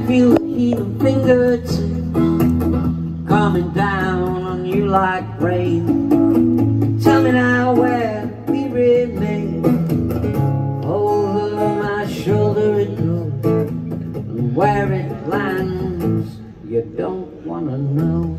feel the healing fingertips coming down on you like rain. Tell me now where we remain. Over my shoulder it goes, and where it lands you don't wanna know.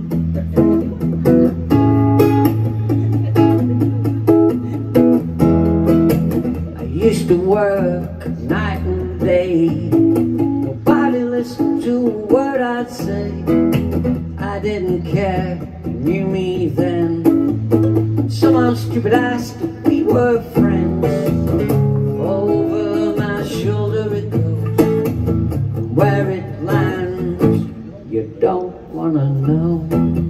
I used to work night and day, nobody listened to a word I'd say. I didn't care, you knew me then. Someone stupid asked if we were friends. Over my shoulder it goes, and where it lands you don't wanna know.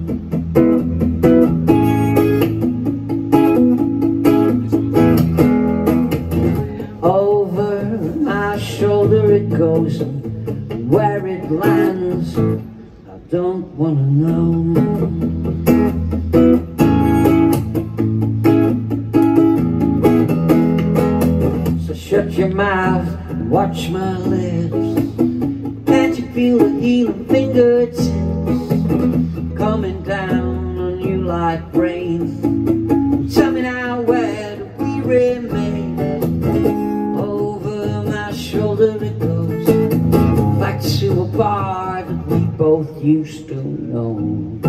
Over my shoulder it goes, and where it lands I don't wanna know. So shut your mouth and watch my lips. Can't you feel the healing fingertips coming down on you like rain? Tell me now, where do we remain? Over my shoulder it goes, back to a bar that we both used to know.